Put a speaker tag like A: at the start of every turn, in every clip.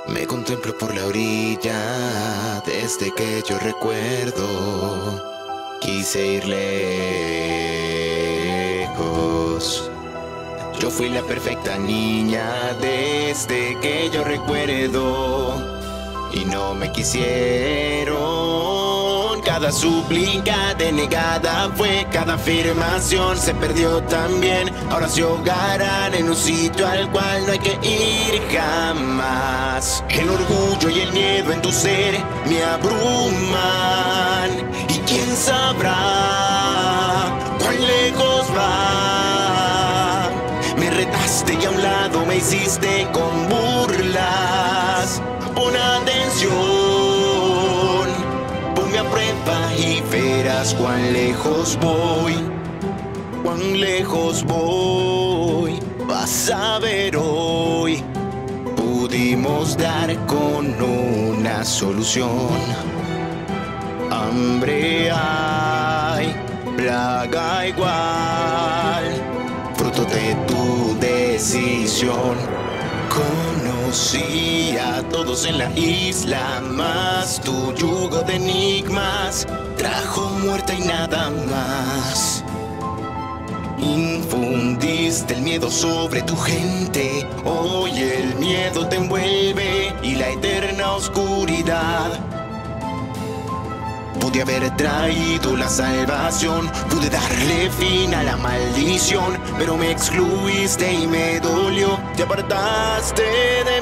A: Me contemplo por la orilla desde que yo recuerdo. Quise ir lejos. Yo fui la perfecta niña desde que yo recuerdo. Y no me quisieron. Cada súplica denegada fue, cada afirmación se perdió también. Ahora se ahogarán en un sitio al cual no hay que ir jamás. El orgullo y el miedo en tu ser me abruman. Y quién sabrá cuán lejos va. Me retaste y a un lado me hiciste con burlas. Pon atención, ponme a prueba y verás cuán lejos voy. Cuán lejos voy, vas a ver hoy. Pudimos dar con una solución. Hambre hay, plaga igual, fruto de tu decisión. Conocí a todos en la isla, más tu yugo de enigmas trajo muerte y nada más. Infundiste el miedo sobre tu gente, hoy el miedo te envuelve y la eterna oscuridad. Pude haber traído la salvación, pude darle fin a la maldición, pero me excluiste y me dolió, te apartaste de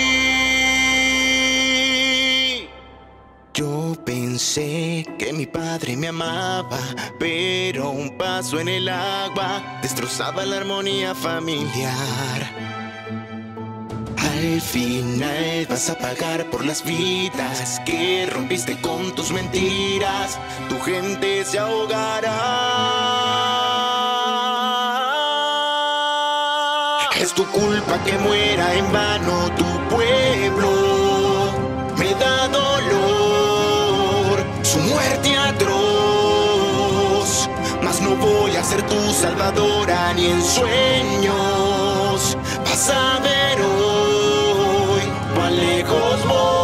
A: mí. Yo pensé que mi padre me amaba, pero un paso en el agua destrozaba la armonía familiar. Al final vas a pagar por las vidas que rompiste con tus mentiras. Tu gente se ahogará. Es tu culpa que muera en vano tu pueblo. Me da dolor su muerte atroz, mas no voy a ser tu salvadora ni en sueños. Vas a ver hoy cuán lejos voy.